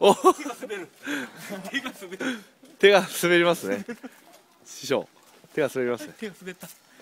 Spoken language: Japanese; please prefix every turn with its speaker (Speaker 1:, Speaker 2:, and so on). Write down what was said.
Speaker 1: お
Speaker 2: 手が滑る。手が滑る。
Speaker 1: 手が滑りますね。師匠、手が滑りますね。
Speaker 2: 手が滑った。